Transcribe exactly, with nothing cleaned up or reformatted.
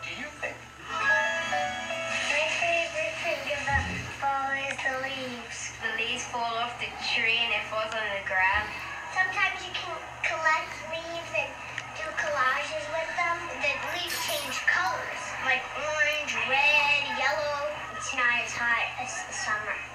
do you think? My favorite thing about fall is the leaves. The leaves fall off the tree and it falls on the ground. Sometimes you can collect leaves and do collages with them. The leaves change colors, like orange, red, yellow. It's not as hot as the summer.